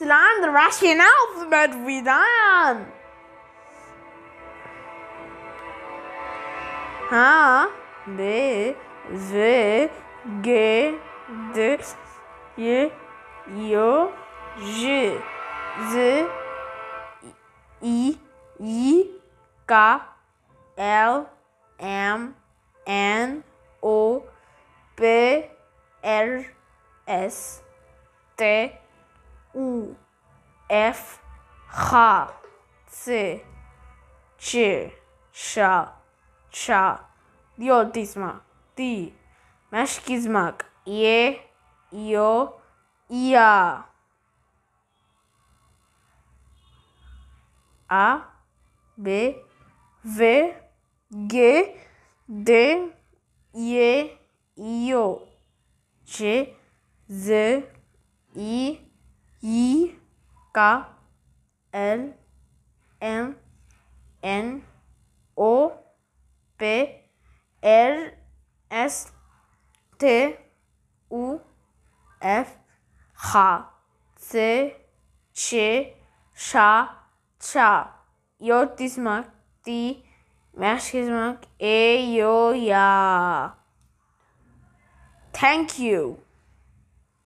Slaan de Russian alphabet wieder an. H, B, V, G, D, Y, J, Z, I, K, L, M, N, O, P, R, S, T, U, F, H, C, Ç, Ş, diotismak, D, meşkizmak, Y, Yo, İya, A, B, V, G, D, Y, Yo, Ç, Z, I, K, L, M, N, O, P, R, S, T, U, F, H, C, Ç, Ş, diotismak, D, meşkizmak, E, Yo, Ya. Thank you.